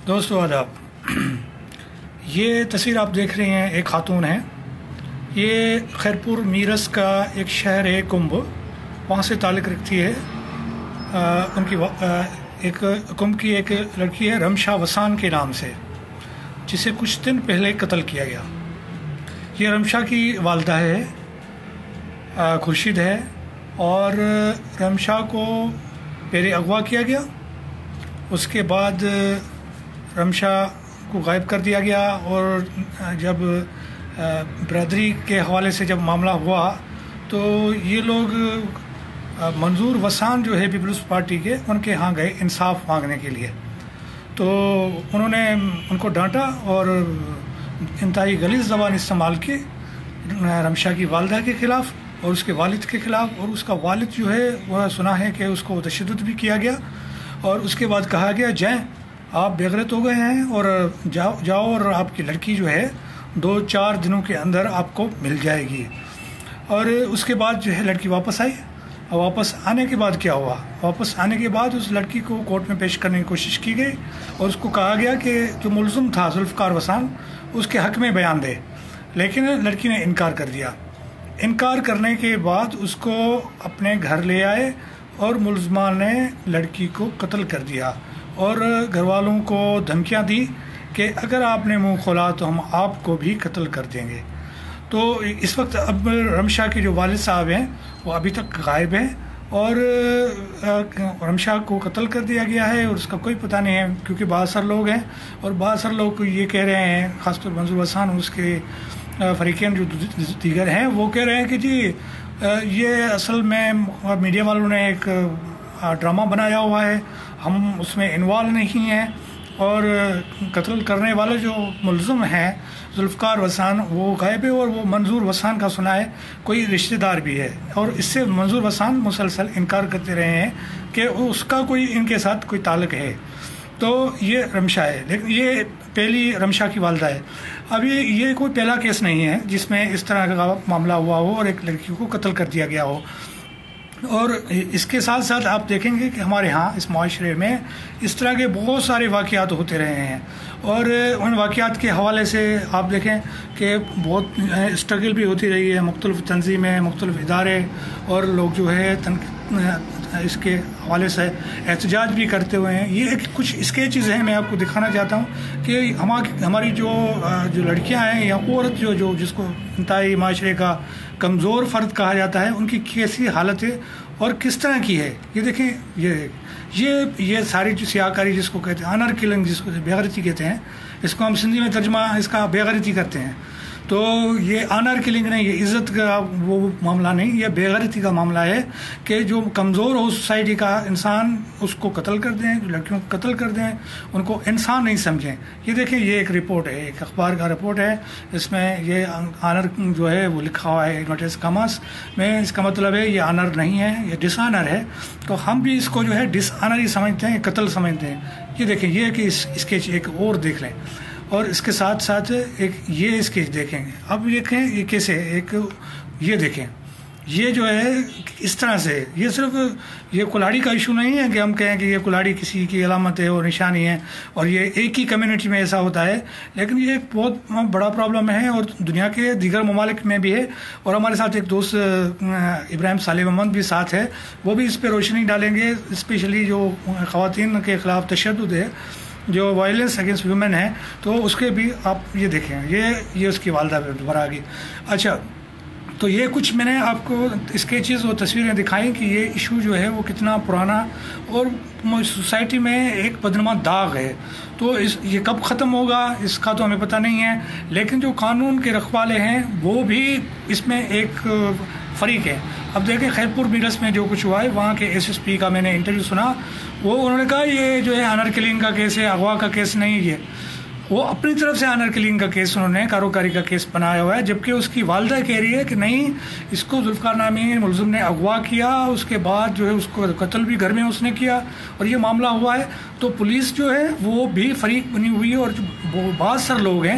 دوستو آداب. یہ تصویر آپ دیکھ رہے ہیں ایک خاتون ہیں. یہ خیرپور میرس کا ایک شہر ہے کمب، وہاں سے تعلق رکھتی ہے. ان کی ایک کمب کی ایک لڑکی ہے رمشا وسان کے نام سے، جسے کچھ دن پہلے قتل کیا گیا. یہ رمشا کی والدہ ہے، خورشید ہے، اور رمشا کو پہلے اغوا کیا گیا. اس کے بعد رمشا کو غائب کر دیا گیا، اور جب برادری کے حوالے سے جب معاملہ ہوا تو یہ لوگ منظور وسان جو ہے پیپلز پارٹی کے، ان کے ہاں گئے انصاف مانگنے کے لیے. تو انہوں نے ان کو ڈانٹا اور انتہائی غلیظ زبان استعمال کی رمشا کی والدہ کے خلاف اور اس کے والد کے خلاف. اور اس کا والد جو ہے وہ سنا ہے کہ اس کو تشدد بھی کیا گیا، اور اس کے بعد کہا گیا جائیں آپ بے غیرت ہو گئے ہیں اور جاؤ اور آپ کی لڑکی جو ہے 2-4 دنوں کے اندر آپ کو مل جائے گی. اور اس کے بعد جو ہے لڑکی واپس آئی. اور واپس آنے کے بعد کیا ہوا؟ واپس آنے کے بعد اس لڑکی کو کورٹ میں پیش کرنے کی کوشش کی گئی، اور اس کو کہا گیا کہ جو ملزم تھا ذوالفقار وسان اس کے حق میں بیان دے، لیکن لڑکی نے انکار کر دیا. انکار کرنے کے بعد اس کو اپنے گھر لے آئے اور ملزمان نے لڑکی کو قتل کر دیا، اور گھر والوں کو دھمکیاں دی کہ اگر آپ نے منہ کھولا تو ہم آپ کو بھی قتل کر دیں گے. تو اس وقت اب رمشا کے جو والد صاحب ہیں وہ ابھی تک غائب ہیں، اور رمشا کو قتل کر دیا گیا ہے، اور اس کا کوئی پتہ نہیں ہے، کیونکہ بہت سارے لوگ ہیں، اور بہت سارے لوگ یہ کہہ رہے ہیں، خاص طور منظور وسان اور اس کے فریقین جو دیگر ہیں، وہ کہہ رہے ہیں کہ جی یہ اصل میں میڈیا والوں نے ایک ڈرامہ بنایا ہوا ہے، ہم اس میں انوالو نہیں ہیں، اور قتل کرنے والے جو ملزم ہیں ذوالفقار وسان وہ غائب ہے، اور وہ منظور وسان کا سنا ہے کوئی رشتہ دار بھی ہے. اور اس سے منظور وسان مسلسل انکار کرتے رہے ہیں کہ اس کا کوئی ان کے ساتھ کوئی تعلق ہے. تو یہ رمشا ہے، لیکن یہ پہلی رمشا کی والدہ ہے. ابھی یہ کوئی پہلا کیس نہیں ہے جس میں اس طرح کا معاملہ ہوا ہو اور ایک لڑکی کو قتل کر دیا گیا ہو. اور اس کے ساتھ ساتھ آپ دیکھیں گے کہ ہمارے ہاں اس معاشرے میں اس طرح کے بہت سارے واقعات ہوتے رہے ہیں، اور ان واقعات کے حوالے سے آپ دیکھیں کہ بہت اسٹرگل بھی ہوتی رہی ہے. مختلف تنظیمیں، مختلف ادارے اور لوگ جو ہے اس کے حوالے سے احتجاج بھی کرتے ہوئے ہیں. یہ کچھ اسکیچز ہیں، میں آپ کو دکھانا چاہتا ہوں کہ ہماری جو لڑکیاں ہیں یا عورت جو جس کو انتہائی معاشرے کا کمزور فرد کہا جاتا ہے، ان کی کیسی حالت ہے اور کس طرح کی ہے. یہ دیکھیں، یہ ساری جو سیاہ کاری جس کو کہتے ہیں، آنر کلنگ جس کو بے غیرتی کہتے ہیں، اس کو ہم سندھی میں ترجمہ اس کا بے غیرتی کرتے ہیں. تو یہ آنر کلنگ نہیں، یہ عزت کا وہ معاملہ نہیں، یہ بے غیرتی کا معاملہ ہے کہ جو کمزور ہو سوسائٹی کا انسان اس کو قتل کر دیں، جو لڑکیوں کو قتل کر دیں، ان کو انسان نہیں سمجھیں. یہ دیکھیں، یہ ایک رپورٹ ہے، ایک اخبار کا رپورٹ ہے، اس میں یہ آنر جو ہے وہ لکھا ہوا ہے انورٹیز کاماس میں. اس کا مطلب ہے یہ آنر نہیں ہے، یہ ڈس آنر ہے. تو ہم بھی اس کو جو ہے ڈس آنر ہی سمجھتے ہیں، قتل سمجھتے ہیں. یہ دیکھیں، یہ کہ اس کے ایک اور دیکھ لیں، اور اس کے ساتھ ساتھ ایک یہ اسکیچ دیکھیں گے. اب دیکھیں یہ کیسے، ایک یہ دیکھیں، یہ جو ہے اس طرح سے، یہ صرف یہ کلاڑی کا ایشو نہیں ہے کہ ہم کہیں کہ یہ کلاڑی کسی کی علامت ہے اور نشانی ہے اور یہ ایک ہی کمیونٹی میں ایسا ہوتا ہے، لیکن یہ ایک بہت بڑا پرابلم ہے اور دنیا کے دیگر ممالک میں بھی ہے. اور ہمارے ساتھ ایک دوست ابراہیم صالح محمد بھی ساتھ ہے، وہ بھی اس پہ روشنی ڈالیں گے. اسپیشلی جو خواتین کے خلاف تشدد ہے، جو وائلنس اگینسٹ ویمن ہے، تو اس کے بھی آپ یہ دیکھیں، یہ اس کی والدہ پہ دوبارہ آ گئی. اچھا، تو یہ کچھ میں نے آپ کو اسکیچز اور تصویریں دکھائیں کہ یہ ایشو جو ہے وہ کتنا پرانا اور سوسائٹی میں ایک بدنما داغ ہے. تو یہ کب ختم ہوگا اس کا تو ہمیں پتہ نہیں ہے، لیکن جو قانون کے رکھوالے ہیں وہ بھی اس میں ایک فریق ہے. اب دیکھیں خیرپور میرس میں جو کچھ ہوا ہے، وہاں کے ایس ایس پی کا میں نے انٹرویو سنا، انہوں نے کہا یہ جو ہے آنر کلنگ کا کیس ہے، اغوا کا کیس نہیں. یہ وہ اپنی طرف سے آنر کلنگ کا کیس انہوں نے کاروکاری کا کیس بنایا ہوا ہے، جبکہ اس کی والدہ کہہ رہی ہے کہ نہیں، اس کو ذوالفقار نامی ملزم نے اغوا کیا، اس کے بعد جو ہے اس کو قتل بھی گھر میں اس نے کیا اور یہ معاملہ ہوا ہے. تو پولیس جو ہے وہ بھی فریق بنی ہوئی ہے، اور جو بہت سارے لوگ ہیں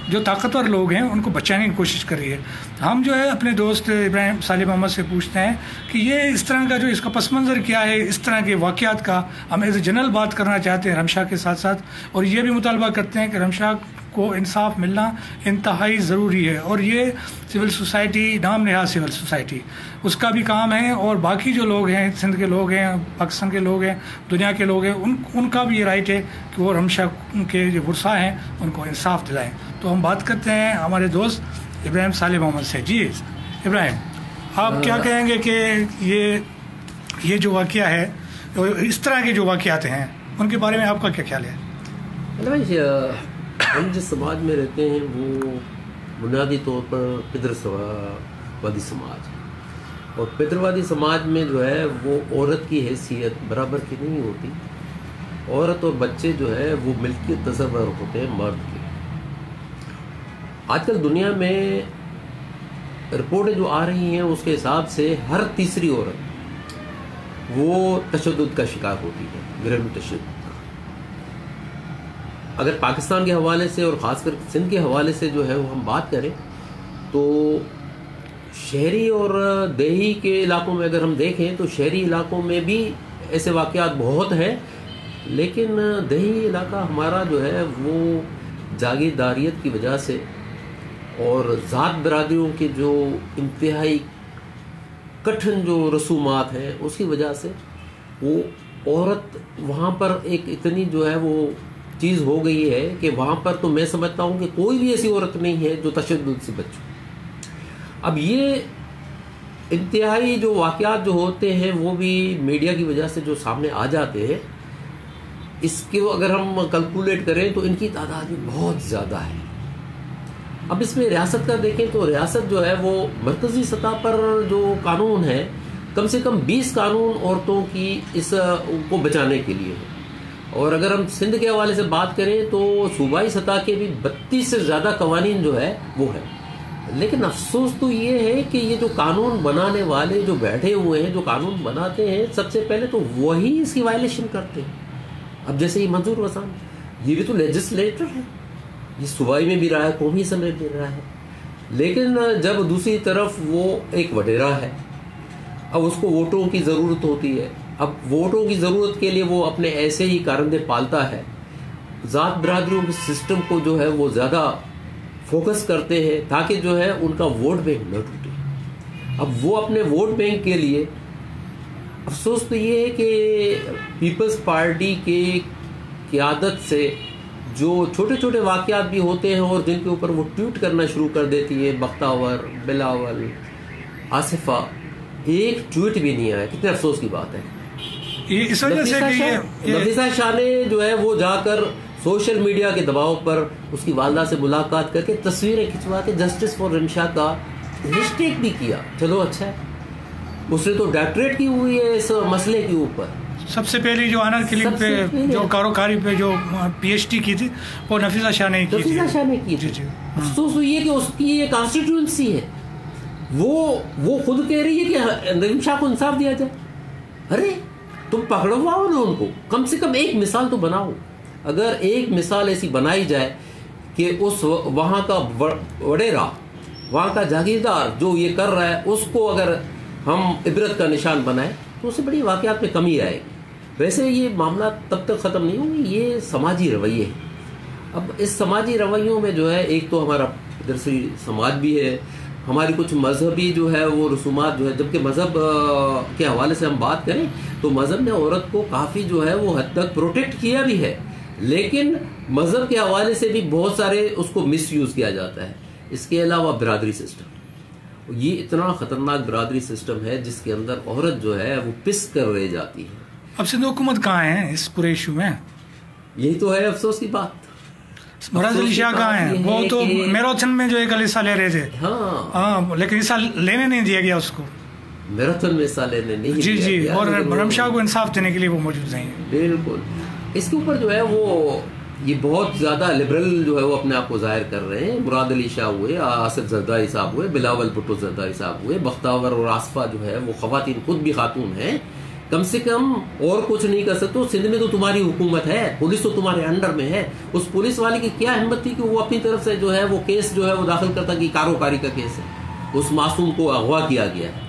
جو طاقتور لوگ ہیں ان کو بچانے کی کوشش کر رہی ہے. ہم جو ہے اپنے دوست ابراہیم صالح محمد سے پوچھتے ہیں کہ یہ اس طرح کا جو اس کا پس منظر کیا ہے, اس طرح کے واقعات کا. ہم ایز اے جنرل بات کرنا چاہتے ہیں رمشا کے ساتھ ساتھ, اور یہ بھی مطالبہ کرتے ہیں کہ رمشا کو انصاف ملنا انتہائی ضروری ہے, اور یہ سول سوسائٹی, نام نہاد سول سوسائٹی, اس کا بھی کام ہے, اور باقی جو لوگ ہیں, سندھ کے لوگ ہیں, پاکستان کے لوگ ہیں, دنیا کے لوگ ہیں, ان کا بھی یہ رائٹ ہے کہ وہ رمشا کے جو ورثاء ہیں ان کو انصاف دلائیں. تو ہم بات کرتے ہیں ہمارے دوست ابراہیم صالح محمد سے. جی ابراہیم, آپ کیا کہیں گے کہ یہ جو واقعہ ہے, اس طرح کے جو واقعات ہیں ان کے بارے میں آپ کا کیا خیال ہے؟ ہم جس سماج میں رہتے ہیں وہ بنیادی طور پر پدروادی سماج ہے, اور پدروادی سماج میں جو ہے وہ عورت کی حیثیت برابر کی نہیں ہوتی. عورت اور بچے جو ہے وہ ملکیت تصور ہوتے ہیں مرد کے. آج کل دنیا میں رپورٹیں جو آ رہی ہیں اس کے حساب سے ہر تیسری عورت وہ تشدد کا شکار ہوتی ہے, گھریلو تشدد. اگر پاکستان کے حوالے سے اور خاص کر سندھ کے حوالے سے جو ہے وہ ہم بات کریں تو شہری اور دیہی کے علاقوں میں اگر ہم دیکھیں تو شہری علاقوں میں بھی ایسے واقعات بہت ہیں, لیکن دیہی علاقہ ہمارا جو ہے وہ جاگیرداریت کی وجہ سے اور ذات برادریوں کے جو انتہائی کٹھن جو رسومات ہیں اس کی وجہ سے وہ عورت وہاں پر ایک اتنی جو ہے وہ چیز ہو گئی ہے کہ وہاں پر تو میں سمجھتا ہوں کہ کوئی بھی ایسی عورت نہیں ہے جو تشدد سے بچے. اب یہ انتہائی جو واقعات جو ہوتے ہیں وہ بھی میڈیا کی وجہ سے جو سامنے آ جاتے ہیں, اس کے اگر ہم کیلکولیٹ کریں تو ان کی تعداد بھی بہت زیادہ ہے. اب اس میں ریاست کا دیکھیں تو ریاست جو ہے وہ مرکزی سطح پر جو قانون ہے کم سے کم 20 قانون عورتوں کی اس کو بچانے کے لیے ہے, اور اگر ہم سندھ کے حوالے سے بات کریں تو صوبائی سطح کے بھی 32 سے زیادہ قوانین جو ہے وہ ہے. لیکن افسوس تو یہ ہے کہ یہ جو قانون بنانے والے جو بیٹھے ہوئے ہیں, جو قانون بناتے ہیں, سب سے پہلے تو وہی اس کی وائلیشن کرتے ہیں. اب جیسے یہ منظور حسن, یہ بھی تو لیجسلیٹر ہے, یہ صوبائی میں بھی رہا ہے, قومی اسمبلی میں رہا ہے, لیکن جب دوسری طرف وہ ایک وڈیرا ہے, اب اس کو ووٹوں کی ضرورت ہوتی ہے. اب ووٹوں کی ضرورت کے لیے وہ اپنے ایسے ہی کارندے پالتا ہے, ذات برادریوں کے سسٹم کو جو ہے وہ زیادہ فوکس کرتے ہیں تاکہ جو ہے ان کا ووٹ بینک نہ ٹوٹے. اب وہ اپنے ووٹ بینک کے لیے, افسوس تو یہ ہے کہ پیپلز پارٹی کی قیادت سے جو چھوٹے چھوٹے واقعات بھی ہوتے ہیں اور جن کے اوپر وہ ٹویٹ کرنا شروع کر دیتی ہے, بختاور, بلاول, آصفہ, ایک ٹویٹ بھی نہیں آیا. کتنے افسوس کی بات ہے. اس وجہ سے نفیسہ شاہ نے جو ہے وہ جا کر سوشل میڈیا کے دباؤ پر اس کی والدہ سے ملاقات کر کے تصویریں کھنچوا کے جسٹس فار رمشا کا ہیشٹیگ بھی کیا. چلو اچھا ہے, اس نے تو ڈاکٹریٹ کی ہوئی ہے اس مسئلے کے اوپر. سب سے پہلی جو آنر کلنگ پہ جو کاروکاری پہ جو پی ایچ ڈی کی تھی وہ نفیسہ شاہ نے کی تھی. افسوس ہوئی ہے کہ اس کی یہ کانسٹیٹیوئنسی ہے, وہ خود کہہ رہی ہے کہ رمشا کو انصاف دیا جائے. ارے تم پکڑواؤ نا ان کو, کم سے کم ایک مثال تو بناؤ. اگر ایک مثال ایسی بنائی جائے کہ اس وہاں کا وڈیرا, وہاں کا جاگیردار جو یہ کر رہا ہے اس کو اگر ہم عبرت کا نشان بنائیں تو اس سے بڑی واقعات میں کمی آئے گی. ویسے یہ معاملہ تب تک ختم نہیں ہوں گے, یہ سماجی رویے ہیں. اب اس سماجی رویوں میں جو ہے ایک تو ہمارا درسی سماج بھی ہے, ہماری کچھ مذہبی جو ہے وہ رسومات جو ہے, جبکہ مذہب کے حوالے سے ہم بات کریں تو مذہب نے عورت کو کافی جو ہے وہ حد تک پروٹیکٹ کیا بھی ہے, لیکن مذہب کے حوالے سے بھی بہت سارے اس کو مس یوز کیا جاتا ہے. اس کے علاوہ برادری سسٹم, یہ اتنا خطرناک برادری سسٹم ہے جس کے اندر عورت جو ہے وہ پس کر رہ جاتی ہے. اب سندھ حکومت کہاں ہے اس پورے ایشو میں؟ یہی تو ہے افسوس کی بات. مراد علی شاہ کہاں ہیں؟ وہ تو میراتھن میں جو ایک حصہ لے رہے تھے, ہاں, لیکن حصہ لینے نہیں دیا گیا اس کو. میراتھن میں حصہ لینے نہیں. جی, اور رمشا کو انصاف دینے کے لیے وہ موجود نہیں ہے. بالکل. اس کے اوپر جو ہے وہ یہ بہت زیادہ لبرل جو ہے وہ اپنے آپ کو ظاہر کر رہے ہیں. مراد علی شاہ ہوئے, آصف زرداری صاحب ہوئے, بلاول بھٹو زرداری صاحب ہوئے, بختاور اور آصفہ جو ہے وہ خواتین خود بھی خاتون ہیں, کم سے کم اور کچھ نہیں کر سکتے. سندھ میں تو تمہاری حکومت ہے, پولیس تو تمہارے انڈر میں ہے. اس پولیس والے کی کیا ہمت تھی کہ وہ اپنی طرف سے جو ہے وہ کیس جو ہے وہ داخل کرتا کہ کاروکاری کا کیس ہے, اس معصوم کو اغوا کیا گیا ہے.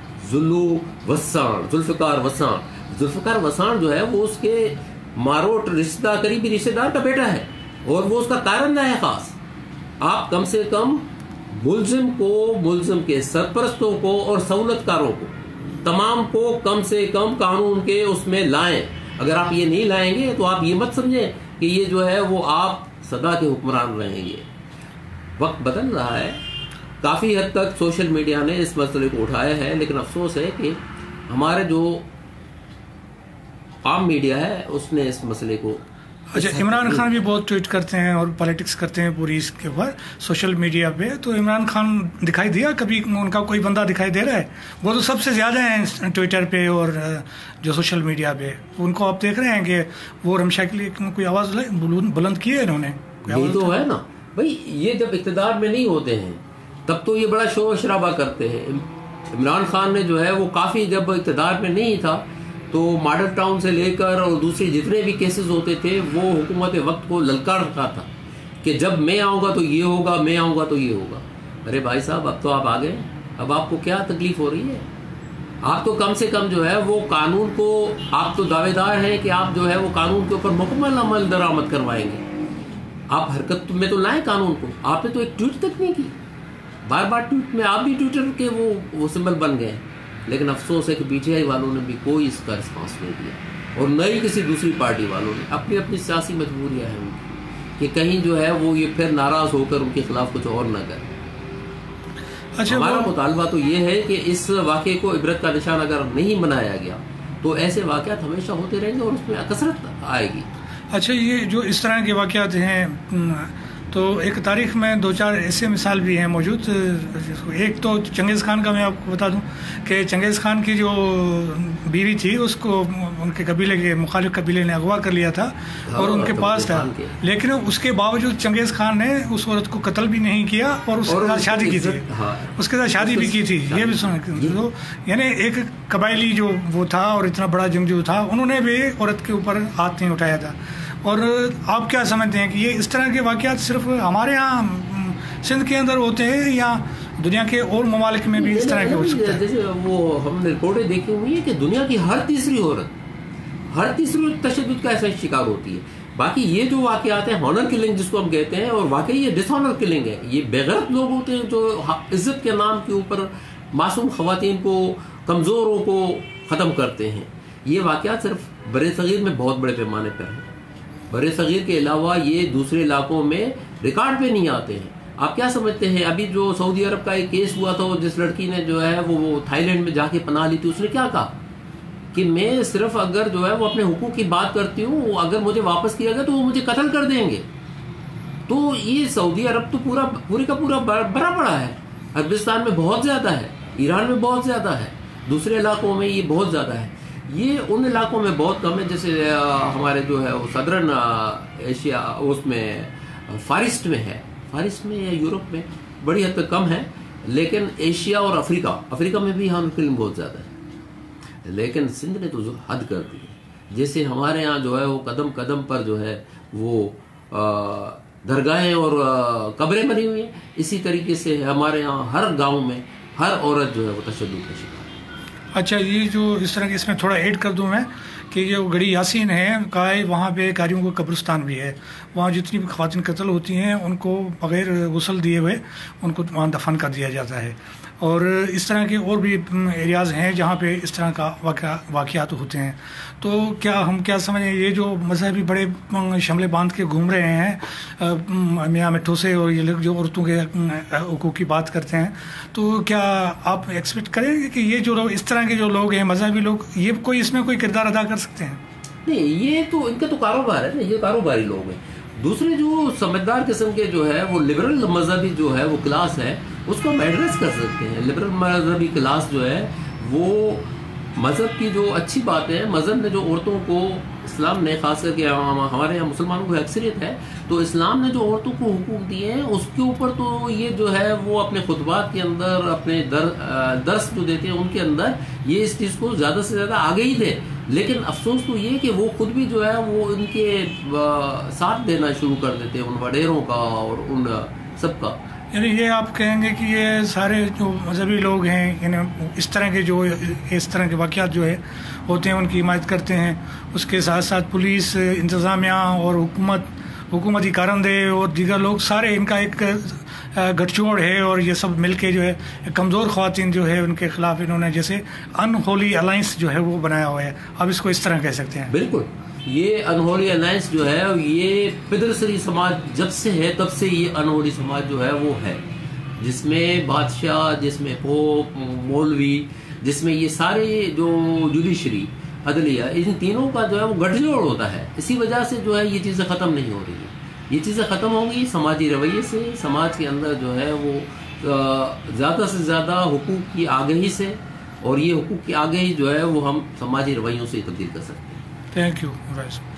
ذوالفقار وسان جو ہے وہ اس کے ماروٹ رشتہ دار, قریبی رشتہ دار کا بیٹا ہے, اور وہ اس کا کارندہ ہے خاص. آپ کم سے کم ملزم کو, ملزم کے سرپرستوں کو اور سہولت کاروں کو, تمام کو کم سے کم قانون کے اس میں لائیں. اگر آپ یہ نہیں لائیں گے تو آپ یہ مت سمجھیں کہ یہ جو ہے وہ آپ سدا کے حکمران رہیں گے. وقت بدل رہا ہے, کافی حد تک سوشل میڈیا نے اس مسئلے کو اٹھایا ہے, لیکن افسوس ہے کہ ہمارے جو عام میڈیا ہے اس نے اس مسئلے کو. اچھا, عمران خان بھی بہت ٹویٹ کرتے ہیں اور پالیٹکس کرتے ہیں پوری اس کے اوپر سوشل میڈیا پہ, تو عمران خان دکھائی دیا کبھی, ان کا کوئی بندہ دکھائی دے رہا ہے؟ وہ تو سب سے زیادہ ہیں ٹویٹر پہ اور جو سوشل میڈیا پہ, ان کو آپ دیکھ رہے ہیں کہ وہ رمشا کے لیے کوئی آواز بلند کی ہے انہوں نے؟ یہ تو ہے نا بھائی, یہ جب اقتدار میں نہیں ہوتے ہیں تب تو یہ بڑا شور شرابہ کرتے ہیں. عمران خان نے جو ہے وہ کافی, جب اقتدار میں نہیں تھا تو ماڈل ٹاؤن سے لے کر اور دوسری جتنے بھی کیسز ہوتے تھے وہ حکومت وقت کو للکار رکھا تھا کہ جب میں آؤں گا تو یہ ہوگا, میں آؤں گا تو یہ ہوگا. ارے بھائی صاحب, اب تو آپ آ گئے, اب آپ کو کیا تکلیف ہو رہی ہے؟ آپ تو کم سے کم جو ہے وہ قانون کو, آپ تو دعوے دار ہیں کہ آپ جو ہے وہ قانون کے اوپر مکمل عمل درآمد کروائیں گے. آپ حرکت میں تو لائیں قانون کو. آپ نے تو ایک ٹویٹ تک نہیں کی, بار بار ٹویٹ میں آپ بھی ٹویٹر کے وہ سمبل بن گئے. لیکن افسوس ہے کہ پی ٹی آئی والوں نے بھی کوئی اس کا رسپانس نہیں دیا, اور نہ ہی کسی دوسری پارٹی والوں نے. اپنی اپنی سیاسی مجبوریاں ہیں ان کی کہ کہیں جو ہے وہ یہ پھر ناراض ہو کر ان کے خلاف کچھ اور نہ کریں. اچھا, ہمارا مطالبہ تو یہ ہے کہ اس واقعے کو عبرت کا نشان اگر نہیں بنایا گیا تو ایسے واقعات ہمیشہ ہوتے رہیں گے اور اس میں کثرت آئے گی. اچھا, یہ جو اس طرح کے واقعات ہیں تو ایک تاریخ میں 2-4 ایسے مثال بھی ہیں موجود. ایک تو چنگیز خان کا میں آپ کو بتا دوں کہ چنگیز خان کی جو بیوی تھی اس کو ان کے قبیلے کے مخالف قبیلے نے اغوا کر لیا تھا اور ان کے پاس تھا, لیکن اس کے باوجود چنگیز خان نے اس عورت کو قتل بھی نہیں کیا اور اس کے ساتھ شادی کی تھی, اس کے ساتھ شادی بھی کی تھی. یہ بھی سنا, یعنی ایک قبائلی جو وہ تھا اور اتنا بڑا جنگجو تھا, انہوں نے بھی عورت کے اوپر ہاتھ نہیں اٹھایا تھا. اور آپ کیا سمجھتے ہیں کہ یہ اس طرح کے واقعات صرف ہمارے ہاں سندھ کے اندر ہوتے ہیں یا دنیا کے اور ممالک میں بھی اس طرح کے ہو سکتے ہیں؟ جیسے وہ ہم نے رپورٹیں دیکھی ہوئی ہیں کہ دنیا کی ہر تیسری عورت تشدد کا ایسا شکار ہوتی ہے. باقی یہ جو واقعات ہیں ہانر کلنگ جس کو ہم کہتے ہیں, اور واقعی یہ ڈس آنر کلنگ ہے. یہ بےغیرت لوگ ہوتے ہیں جو عزت کے نام کے اوپر معصوم خواتین کو, کمزوروں کو ختم کرتے ہیں. یہ واقعات صرف برِ صغیر میں بہت بڑے پیمانے پر ہیں. برِ صغیر کے علاوہ یہ دوسرے علاقوں میں ریکارڈ پہ نہیں آتے ہیں. آپ کیا سمجھتے ہیں ابھی جو سعودی عرب کا ایک کیس ہوا تھا, جس لڑکی نے جو ہے وہ تھائی لینڈ میں جا کے پناہ لی تھی, اس نے کیا کہا کہ میں صرف اگر جو ہے وہ اپنے حقوق کی بات کرتی ہوں, اگر مجھے واپس کیا گیا تو وہ مجھے قتل کر دیں گے. تو یہ سعودی عرب تو پورے کا پورا بڑا پڑا ہے. عربستان میں بہت زیادہ ہے, ایران میں بہت زیادہ ہے, دوسرے علاقوں میں یہ بہت زیادہ ہے. یہ ان علاقوں میں بہت کم ہے, جیسے ہمارے جو ہے وہ صدرن ایشیا اس میں فارسٹ میں ہے, فارسٹ میں یا یورپ میں بڑی حد تک کم ہے. لیکن ایشیا اور افریقہ میں بھی ہم فلم بہت زیادہ ہے. لیکن سندھ نے تو حد کر دی. جیسے ہمارے یہاں جو ہے وہ قدم قدم پر جو ہے وہ درگاہیں اور قبریں بنی ہوئی ہیں, اسی طریقے سے ہمارے یہاں ہر گاؤں میں ہر عورت جو ہے وہ تشدد کا شکار. اچھا, یہ جو اس طرح کی اس میں تھوڑا ایڈ کر دوں میں کہ جو گڑھی یاسین ہے وہاں پہ قاریوں کا قبرستان بھی ہے. وہاں جتنی بھی خواتین قتل ہوتی ہیں ان کو بغیر غسل دیے ہوئے ان کو وہاں دفن کر دیا جاتا ہے. اور اس طرح کے اور بھی ایریاز ہیں جہاں پہ اس طرح کا واقعات ہوتے ہیں. تو ہم کیا سمجھیں, یہ جو مذہبی بڑے شملے باندھ کے گھوم رہے ہیں میاں مٹھوں سے, اور یہ لوگ جو عورتوں کے حقوق کی بات کرتے ہیں, تو کیا آپ ایکسپیکٹ کریں گے کہ یہ جو اس طرح کے جو لوگ ہیں مذہبی لوگ, یہ کوئی اس میں کوئی کردار ادا کر سکتے ہیں؟ نہیں, یہ تو ان کا تو کاروبار ہے نا, یہ کاروباری لوگ ہیں. دوسرے جو سمجھدار قسم کے جو ہے وہ لبرل مذہبی جو ہے وہ کلاس ہے, اس کو ہم ایڈریس کر سکتے ہیں. لبرل مذہبی کلاس جو ہے وہ مذہب کی جو اچھی باتیں ہیں, مذہب نے جو عورتوں کو اسلام نے خاص کر کے ہمارے یہاں مسلمانوں کو اکثریت ہے، تو اسلام نے جو عورتوں کو حقوق دیے ہیں اس کے اوپر تو یہ جو ہے وہ اپنے خطبات کے اندر، اپنے درس جو دیتے ہیں ان کے اندر یہ اس چیز کو زیادہ سے زیادہ آگے ہی دے. لیکن افسوس تو یہ کہ وہ خود بھی جو ہے وہ ان کے ساتھ دینا شروع کر دیتے ہیں، ان وڈیروں کا اور ان سب کا. یعنی یہ آپ کہیں گے کہ یہ سارے جو مذہبی لوگ ہیں یعنی اس طرح کے واقعات جو ہے ہوتے ہیں ان کی حمایت کرتے ہیں. اس کے ساتھ ساتھ پولیس، انتظامیہ اور حکومتی کارندے اور دیگر لوگ سارے ان کا ایک گٹھ جوڑ ہے، اور یہ سب مل کے جو ہے کمزور خواتین جو ہے ان کے خلاف انہوں نے جیسے ان ہولی الائنس جو ہے وہ بنایا ہوا ہے. اب اس کو اس طرح کہہ سکتے ہیں. بالکل. یہ انہولی الائنس جو ہے یہ پدرسری سماج جب سے ہے تب سے یہ انہولی سماج جو ہے وہ ہے، جس میں بادشاہ، جس میں پوپ، مولوی، جس میں یہ سارے جو جوڈیشری، عدلیہ، ان تینوں کا جو ہے وہ گٹھ جوڑ ہوتا ہے. اسی وجہ سے جو ہے یہ چیزیں ختم نہیں ہو رہی ہیں. یہ چیزیں ختم ہوں گی سماجی رویے سے، سماج کے اندر جو ہے وہ زیادہ سے زیادہ حقوق کی آگہی سے، اور یہ حقوق کی آگہی جو ہے وہ ہم سماجی رویوں سے تبدیل کر سکتے ہیں. Thank you.